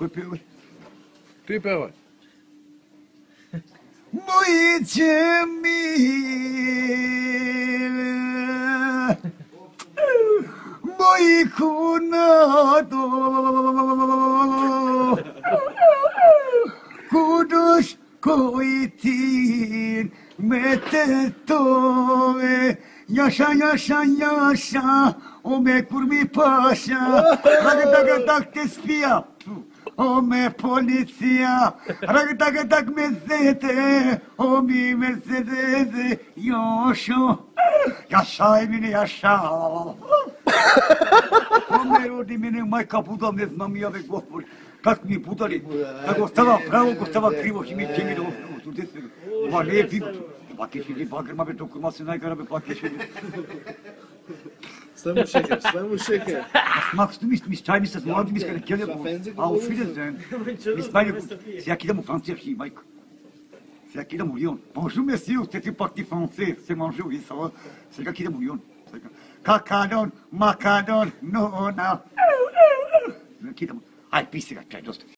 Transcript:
Koji pjeva? Ti pevaj. Moji Cemile, moji kunado, kudoš koji tin mete tove, yaşa yaşa yaşa, o me kurmi paşa, ragdaga tespia. O me policija, ragdaga mezete, o mi Mercedes, yaşa, yaşa Emine yaşa. O me rodi mene majka Buda, ne znam ja već gospod, kak mi budali, kako stava pravo, ko stava krivo, i mi čini da u desvega. Ma ne je bilo, pakiš vidi bagrma, be toliko se najgara be pakiš vidi. Staj mu šeker. Magst du mich Chinese, das morgen mich keine Kirche auf Wiedersehen. Mich meine, c'est à qui dans mon français, Mike. C'est à qui dans mon lion. Bonjour monsieur, c'est une partie française, c'est manger, oui, ça va. C'est à qui dans mon lion. Kakadon, macadon, no, no. Qui dans mon... Ai, pisse, dost.